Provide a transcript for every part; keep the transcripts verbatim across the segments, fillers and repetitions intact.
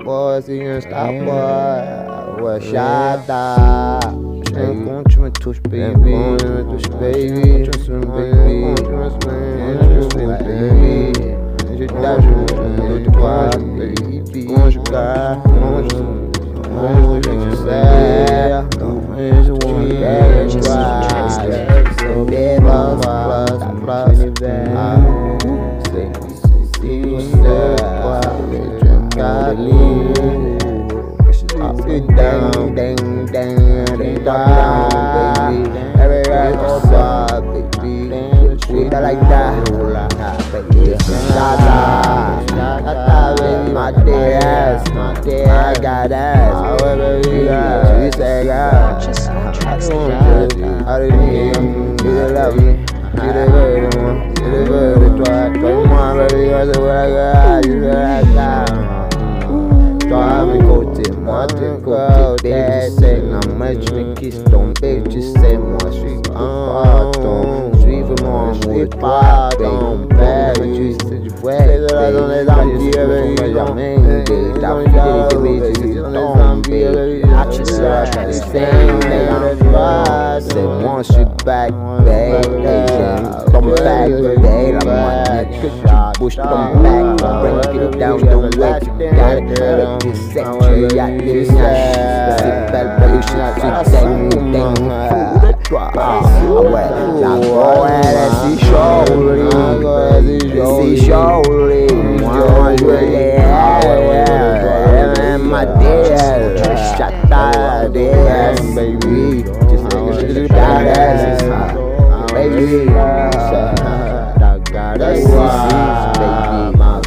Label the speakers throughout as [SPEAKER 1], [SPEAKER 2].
[SPEAKER 1] Starboy, S T M Starboy, ouais, chata. Un compte, tu me touches, baby. Tu me touches, baby. Tu me touches, baby. Tu me touches, baby. Je t'ajoute, je te vois, baby. Comment je garde, comment je mange, je sais. Je vois, je vois. Des bas, bas, bas, univers. Dang, dang, dang, dang, dang, everywhere goes up, baby. Sweet like that, baby. Shata, shata, baby. My day ass, my day ass, I got ass. However we got, she say God. I don't want to, I don't need you. You love me, you the bird, you the bird, toi, toi, moi, baby, I say what I got, you what I got. Toi, mes côtés, moi, tes côtés, baby, c'est la match, mais qui se tombe, tu sais, moi, je suis pas ton, je suis vraiment, je suis pas ton père, tu sais, du vrai, c'est de la zone des envies, baby, jamais, ta fidélité, baby, c'est dans les envies, baby, tu sais, je suis c'est moi, je suis back, baby, ton back, baby, la money, que tu bouges ton back, break it down, don't wait, you got it, this section, y'a des nages, c'est belle, belle, je suis dang, dang, fou de toi, ah ouais, la go, elle est si chaude, si chaude, moi je l'ai, elle m'a dit, chata, D S, baby, just niggas, got ass, baby, that got ass, baby, my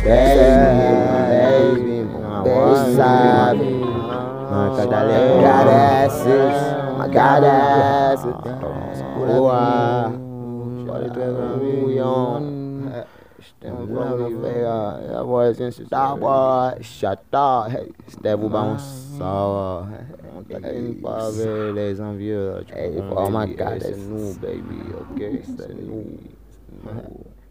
[SPEAKER 1] baby, my baby, side, my got asses, my got asses, oh ah, shawty twelve million. La voix c'est Starboy, chata, hey, c'était vous bon ça, on t'aime pas avec les envieux, hey, oh my god, c'est nous baby, ok, c'est nous.